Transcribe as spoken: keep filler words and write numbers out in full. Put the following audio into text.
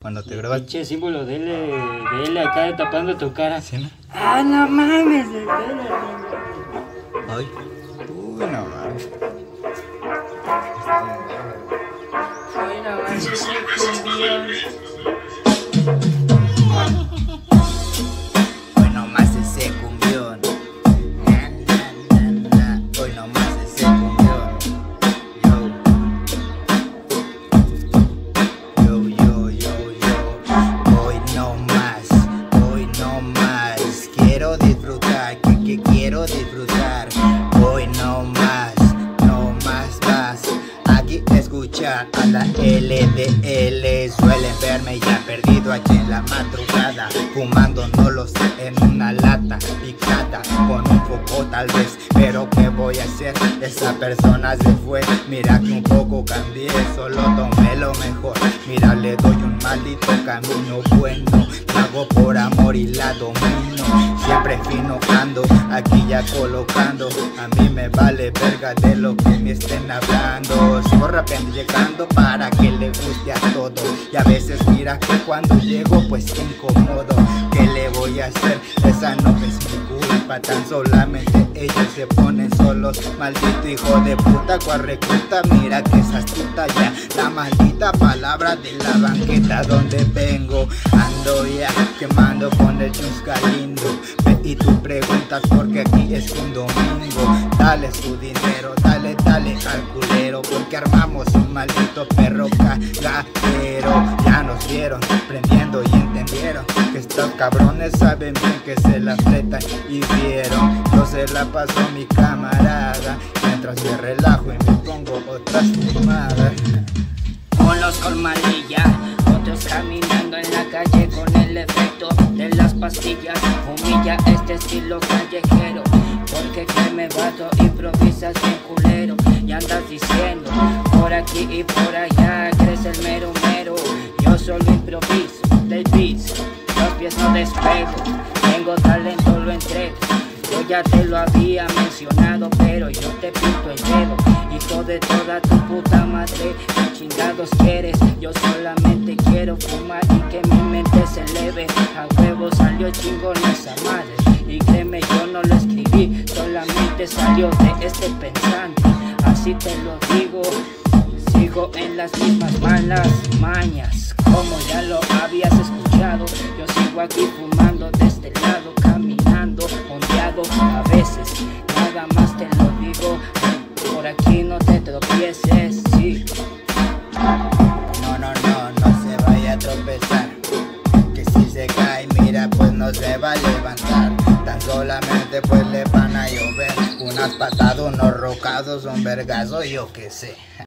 Cuando te grabas. Pinche símbolo de L, de L acá tapando tu cara. ¿Sí, no? Ah, no mames. Ay. Uy, no mames. Ay, no mames, ese cumbión. Hoy nomás ese cumbión. Na, na, na, na. Hoy nomás ese cumbión. Yo. Yo, yo, yo, yo. Hoy no más, hoy no más. Quiero disfrutar, que, que quiero disfrutar. Hoy no más, no más vas. Aquí escuchar a la L D L. Suelen verme ya perdido aquí en la madrugada, fumando no lo sé en una lata picada con un foco tal vez, pero ¿qué voy a hacer? Esa persona se fue. Mira que un poco cambié, solo tomé lo mejor. Mira, le doy un maldito camino bueno, lo hago por amor y la domino. Siempre fino ando, aquí ya colocando. A mí me vale verga de lo que me estén hablando. Sigo rapeando y llegando para que le guste a todo. Y a veces mira que cuando llego pues incomodo. ¿Qué le voy a hacer? Esa no es mi culpa, tan solamente ellos se ponen solos. Maldito hijo de puta, cual recluta, mira que esa astuta ya. La maldita palabra de la banqueta donde vengo. Ando ya quemando con el chusca lindo. Ve y tú preguntas porque aquí es un domingo. Dale su dinero, dale, dale al culero, porque armamos un maldito perro cagadero. Ya nos vieron prendiendo y entendieron que estos cabrones saben bien que se la fletan y vieron. Yo se la paso a mi camarada mientras me relajo y me pongo otras fumadas. Unos con malilla, otros caminando en la calle con el efecto de las pastillas. Humilla este estilo callejero, porque que me bato, improvisas bien culero. Y andas diciendo por aquí y por allá que eres el mero mero. Yo solo improviso del beats, los pies no despego. Tengo talento, lo entrego. Yo ya te lo había mencionado, pero yo te pinto el dedo. Hijo de toda tu puta madre, ¿qué chingados quieres? Yo solamente quiero fumar y que mi mente se eleve. A huevo salió chingón esa madre, y créeme, yo no lo escribí, solamente salió de este pensante. Así te lo digo, sigo en las mismas malas mañas, como ya lo habías escuchado. Yo sigo aquí fumando de este lado, caminando, ondeado a veces. Nada más te lo digo, por aquí no te tropieces, sí. No, no, no, no se vaya a tropezar, que si se cae, mira, pues no se va a levantar. Tan solamente pues le van a llover unas patadas, unos rocados, un vergazo, yo qué sé.